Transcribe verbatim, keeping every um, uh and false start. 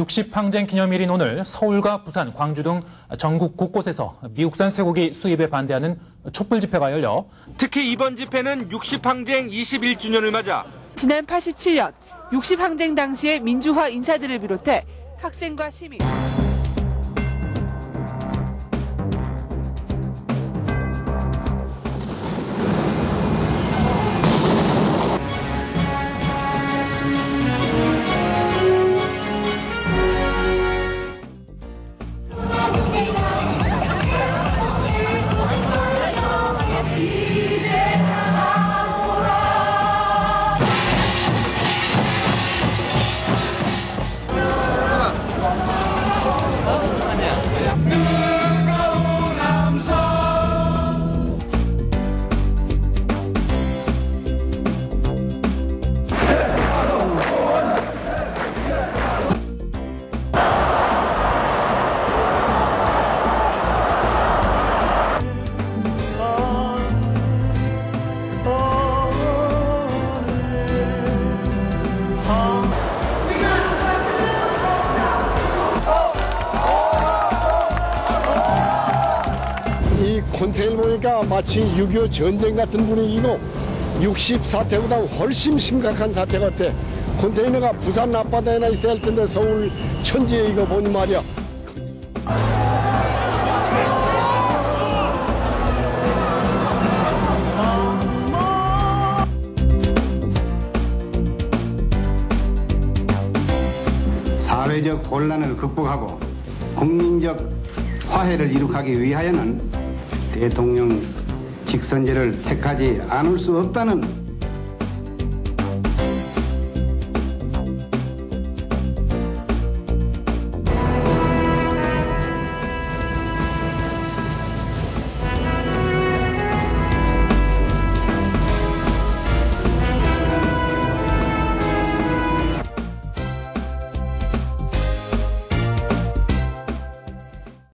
육십 항쟁 기념일인 오늘 서울과 부산, 광주 등 전국 곳곳에서 미국산 쇠고기 수입에 반대하는 촛불 집회가 열려 특히 이번 집회는 육십 항쟁 이십일 주년을 맞아 지난 팔십칠 년 육십 항쟁 당시의 민주화 인사들을 비롯해 학생과 시민 이 콘테이너 보니까 마치 육이오 전쟁 같은 분위기고 육십 사태보다 훨씬 심각한 사태 같아. 콘테이너가 부산 앞바다에나 있어야 할 텐데 서울 천지에 이거 보니 말이야. 사회적 혼란을 극복하고 국민적 화해를 이룩하기 위하여는 대통령 직선제를 택하지 않을 수 없다는